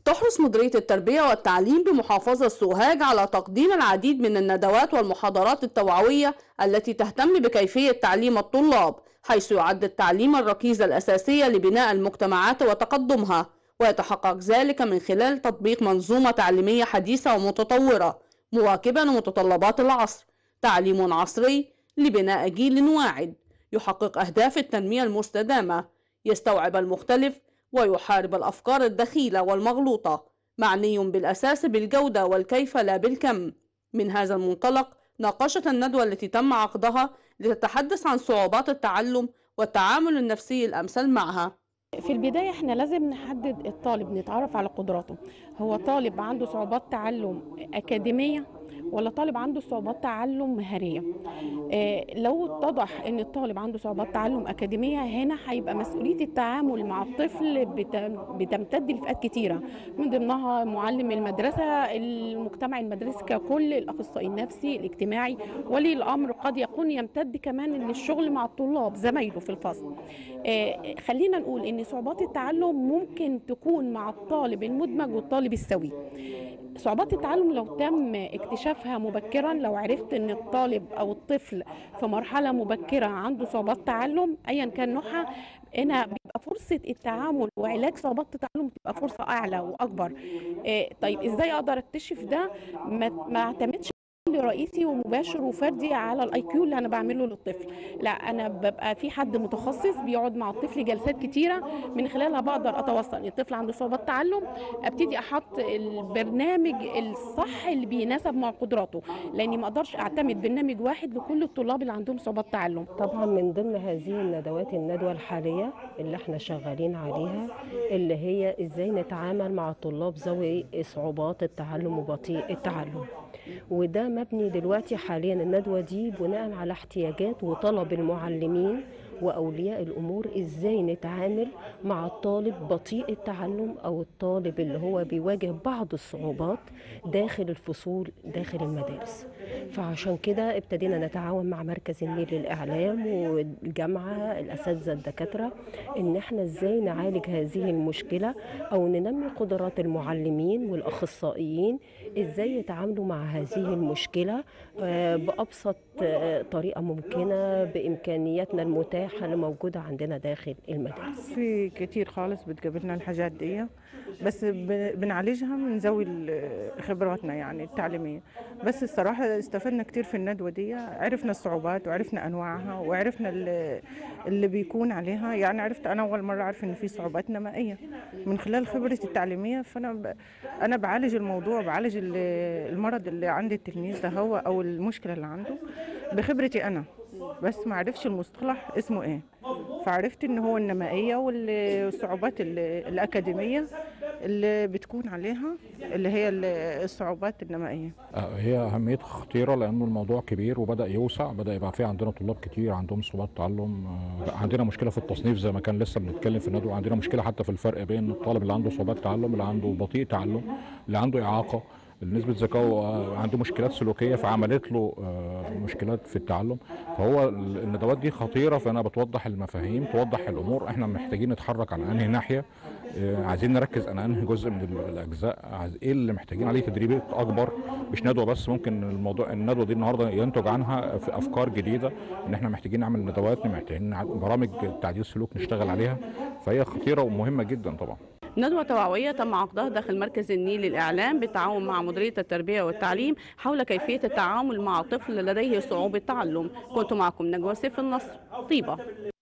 تحرص مديرية التربية والتعليم بمحافظة سوهاج على تقديم العديد من الندوات والمحاضرات التوعوية التي تهتم بكيفية تعليم الطلاب، حيث يعد التعليم الركيزة الأساسية لبناء المجتمعات وتقدمها، ويتحقق ذلك من خلال تطبيق منظومة تعليمية حديثة ومتطورة مواكبة لمتطلبات العصر، تعليم عصري لبناء جيل واعد يحقق أهداف التنمية المستدامة، يستوعب المختلف ويحارب الأفكار الدخيلة والمغلوطة، معني بالأساس بالجودة والكيف لا بالكم. من هذا المنطلق ناقشت الندوة التي تم عقدها لتتحدث عن صعوبات التعلم والتعامل النفسي الأمثل معها. في البداية احنا لازم نحدد الطالب، نتعرف على قدراته. هو طالب عنده صعوبات تعلم أكاديمية ولا طالب عنده صعوبات تعلم مهارية؟ لو اتضح ان الطالب عنده صعوبات تعلم أكاديمية، هنا هيبقى مسؤولية التعامل مع الطفل بتمتد لفئات كتيرة، من ضمنها معلم المدرسة، المجتمع المدرسي ككل، الأخصائي النفسي، الاجتماعي، ولي الأمر، قد يكون يمتد كمان للشغل مع الطلاب زمايله في الفصل. خلينا نقول ان صعوبات التعلم ممكن تكون مع الطالب المدمج والطالب السوي. صعوبات التعلم لو تم اكتشافها مبكرا، لو عرفت ان الطالب او الطفل في مرحله مبكره عنده صعوبات تعلم ايا كان نوعها، هنا بيبقى فرصه التعامل وعلاج صعوبات التعلم بتبقى فرصه اعلى واكبر. طيب ازاي اقدر اكتشف ده؟ ما اعتمدش رئيسي ومباشر وفردي على الاي كيو اللي انا بعمله للطفل، لا، انا ببقى في حد متخصص بيقعد مع الطفل جلسات كتيره، من خلالها بقدر اتوصل ان الطفل عنده صعوبات تعلم، ابتدي احط البرنامج الصح اللي بيناسب مع قدراته، لاني ما اقدرش اعتمد برنامج واحد لكل الطلاب اللي عندهم صعوبات تعلم. طبعا من ضمن هذه الندوات الندوه الحاليه اللي احنا شغالين عليها، اللي هي ازاي نتعامل مع الطلاب ذوي صعوبات التعلم وبطيء التعلم، وده مبني دلوقتي حاليا الندوة دي بناء على احتياجات وطلب المعلمين وأولياء الأمور، إزاي نتعامل مع الطالب بطيء التعلم أو الطالب اللي هو بيواجه بعض الصعوبات داخل الفصول داخل المدارس. فعشان كده ابتدينا نتعاون مع مركز النيل للإعلام والجامعة، الأساتذة الدكاترة، إن احنا إزاي نعالج هذه المشكلة أو ننمي قدرات المعلمين والأخصائيين إزاي يتعاملوا مع هذه المشكلة بأبسط طريقة ممكنة بإمكانياتنا المتاحة اللي موجودة عندنا داخل المدارس. في كتير خالص بتقابلنا الحاجات دي، بس بنعالجها من ذوي خبراتنا يعني التعليمية. بس الصراحة استفدنا كتير في الندوة دي، عرفنا الصعوبات وعرفنا أنواعها وعرفنا اللي بيكون عليها. يعني عرفت أنا أول مرة أعرف إن في صعوبات نمائية من خلال خبرتي التعليمية. فأنا بعالج الموضوع، بعالج المرض اللي عند التلميذ ده هو أو المشكلة اللي عنده بخبرتي أنا، بس ما عرفش المصطلح اسمه إيه. فعرفت إن هو النمائية والصعوبات الأكاديمية اللي بتكون عليها، اللي هي الصعوبات النمائية. هي أهميتها خطيرة لأنه الموضوع كبير وبدأ يوسع، بدأ يبقى في عندنا طلاب كتير عندهم صعوبات تعلم. عندنا مشكلة في التصنيف زي ما كان لسه بنتكلم في الندوة، عندنا مشكلة حتى في الفرق بين الطالب اللي عنده صعوبات تعلم، اللي عنده بطيء تعلم، اللي عنده إعاقة، نسبة ذكاء، عنده مشكلات سلوكية فعملت له مشكلات في التعلم. فهو الندوات دي خطيرة، فأنا بتوضح المفاهيم، توضح الأمور، احنا محتاجين نتحرك على أنهي ناحية، عايزين نركز على أنهي جزء من الأجزاء، ايه اللي محتاجين عليه تدريبات أكبر، مش ندوة بس. ممكن الندوة دي النهاردة ينتج عنها في أفكار جديدة، إن احنا محتاجين نعمل ندوات، محتاجين برامج تعديل سلوك نشتغل عليها، فهي خطيرة ومهمة جدا طبعا. ندوة توعوية تم عقدها داخل مركز النيل للإعلام بالتعاون مع مديرية التربية والتعليم حول كيفية التعامل مع طفل لديه صعوبة تعلم. كنت معكم نجوى سيف النصر، طيبة.